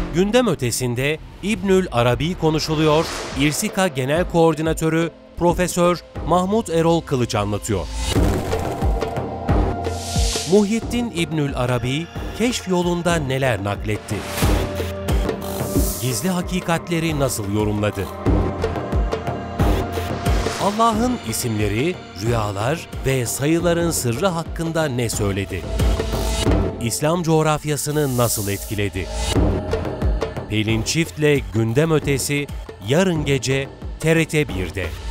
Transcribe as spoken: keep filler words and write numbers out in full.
Gündem ötesinde İbnül Arabi konuşuluyor, İrsika Genel Koordinatörü Profesör Mahmut Erol Kılıç anlatıyor. Muhyiddin İbnül Arabi, keşf yolunda neler nakletti? Gizli hakikatleri nasıl yorumladı? Allah'ın isimleri, rüyalar ve sayıların sırrı hakkında ne söyledi? İslam coğrafyasını nasıl etkiledi? Pelin Çift'le Gündem Ötesi yarın gece T R T bir'de.